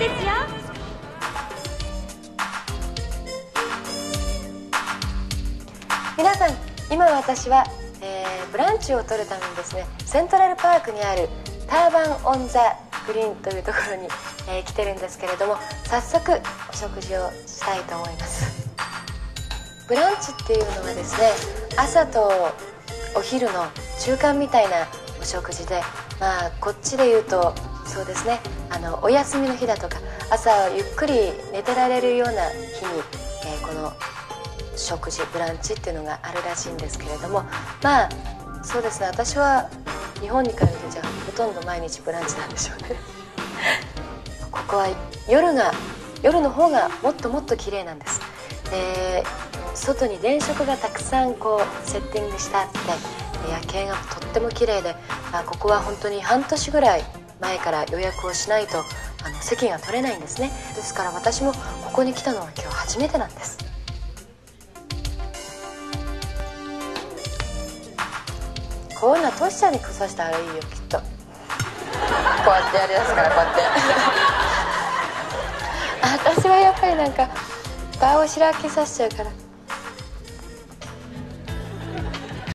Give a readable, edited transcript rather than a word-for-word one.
ですよ。 皆さん、今私は、ブランチを取るためにですね、セントラルパークにあるターバン・オン・ザ・グリーンというところに、来てるんですけれども、早速お食事をしたいと思います。ブランチっていうのはですね、朝とお昼の中間みたいなお食事で、まあこっちで言うとそうですね、お休みの日だとか朝ゆっくり寝てられるような日に、この食事ブランチっていうのがあるらしいんですけれども、まあそうですね、私は日本に帰るとじゃあほとんど毎日ブランチなんでしょうねここは夜の方がもっともっと綺麗なんです。外に電飾がたくさんこうセッティングしてあって、夜景がとっても綺麗で、ここは本当に半年ぐらい前から予約をしないと席が取れないんですね。ですから私もここに来たのは今日初めてなんです。こういうのはトシちゃんに来させたらいいよ、きっと。こうやってやりだすから、こうやって私はやっぱりなんか場をしらけさせちゃうから。